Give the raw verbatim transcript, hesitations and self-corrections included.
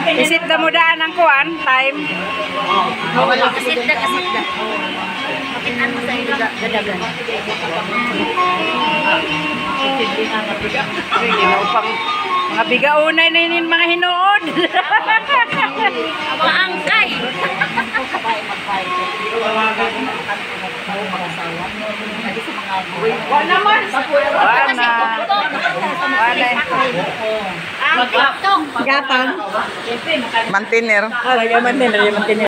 Isit na mo daan ang kuan, time. Kasit na, kasit na. Makitaan mo sa ilo gadagan. Upang mga bigaunay na yun mga hinuod. Mga angkay. Wala naman. Wala. Wala. Ang TikTok. Gapang. Mantiner. Ah, lagyan mantiner. Lagyan mantiner.